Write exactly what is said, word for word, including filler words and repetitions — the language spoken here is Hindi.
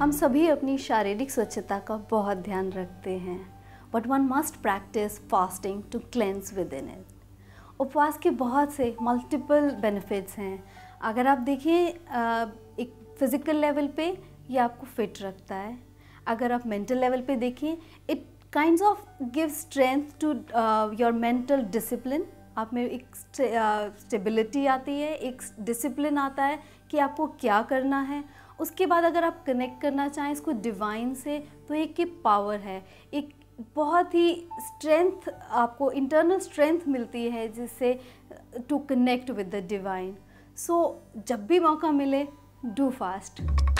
हम सभी अपनी शारीरिक स्वच्छता का बहुत ध्यान रखते हैं, but one must practice fasting to cleanse within it. उपवास के बहुत से मल्टीपल बेनिफिट्स हैं। अगर आप देखें एक फिज़िकल लेवल पे ये आपको फिट रखता है, अगर आप मेंटल लेवल पे देखें it kinds of give strength to your mental discipline. आप में एक स्टेबिलिटी आती है, एक डिसिप्लिन आता है कि आपको क्या करना है। उसके बाद अगर आप कनेक्ट करना चाहें इसको डिवाइन से, तो एक की पावर है, एक बहुत ही स्ट्रेंथ, आपको इंटरनल स्ट्रेंथ मिलती है जिससे to connect with the divine. So जब भी मौका मिले, डू फास्ट।